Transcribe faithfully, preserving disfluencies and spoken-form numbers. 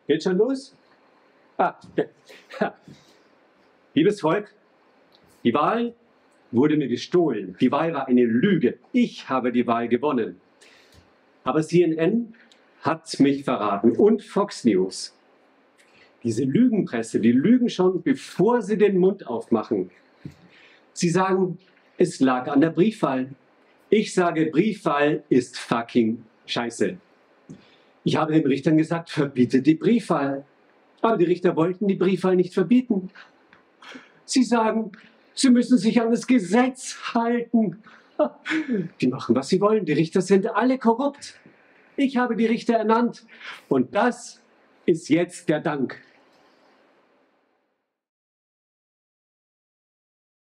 Geht schon los? Ah, ja. Liebes Volk, die Wahl wurde mir gestohlen. Die Wahl war eine Lüge. Ich habe die Wahl gewonnen. Aber C N N hat mich verraten und Fox News. Diese Lügenpresse, die lügen schon, bevor sie den Mund aufmachen. Sie sagen, es lag an der Briefwahl. Ich sage, Briefwahl ist fucking scheiße. Ich habe den Richtern gesagt, verbietet die Briefwahl. Aber die Richter wollten die Briefwahl nicht verbieten. Sie sagen, sie müssen sich an das Gesetz halten. Die machen, was sie wollen. Die Richter sind alle korrupt. Ich habe die Richter ernannt. Und das ist jetzt der Dank.